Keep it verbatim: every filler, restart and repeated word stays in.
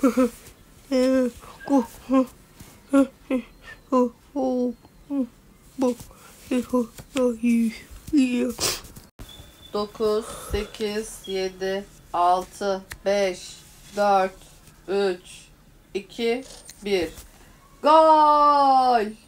Dokuz, sekiz, yedi, altı, beş, dört, üç, iki, bir. Gol!